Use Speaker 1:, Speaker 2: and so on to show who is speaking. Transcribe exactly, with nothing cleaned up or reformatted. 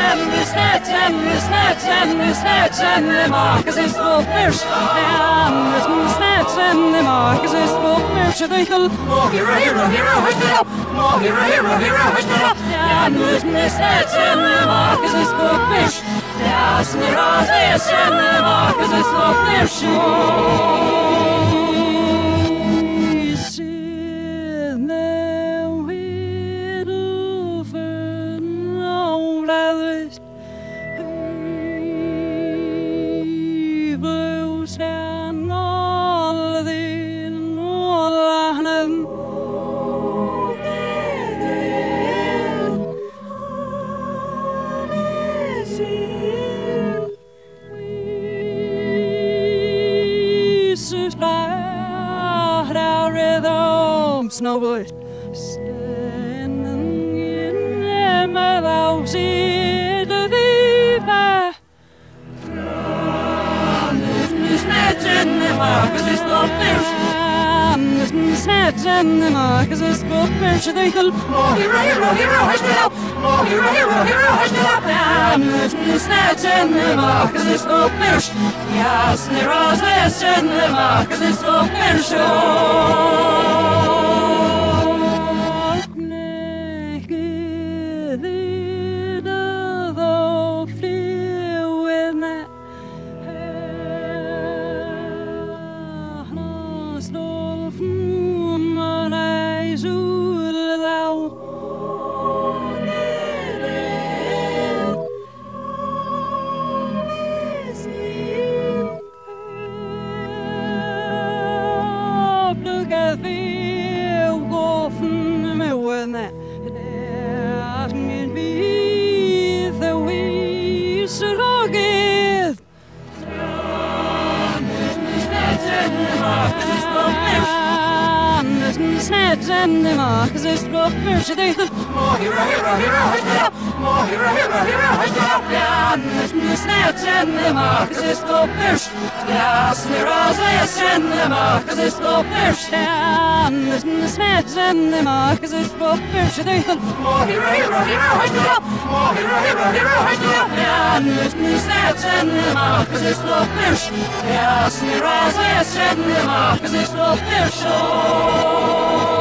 Speaker 1: and the snatch and the snatch and the snatch and the markers is for fish and the snatch and the markers is for fish. They go more hero hero hero hush it up, more hero hero hero hush it up, and the snatch and the markers is for fish. Yes, the roses and the markers is for fish. Snowboard standing in my house in the river. Snatching the markers is the fish. Snatching the markers is the fish. They go more hero, hero, hero, hush it up. More hero, hero, hero, hush it up. And snatching the markers is the fish. Yes, the roses and the markers is the fish. And the markers is for fish. They go more hero, hero, hero, hush it up. More hero, hero, hero, hush it up. And the snatch and the markers is for fish. Yes, the roses and the markers is for fish. And the snatch and the markers is for fish. They go more hero, hero, hero, hush it up. More hero, hero, hero, hush it up. And the snatch and the markers is for fish. Yes, the roses and the markers is for fish. Oh.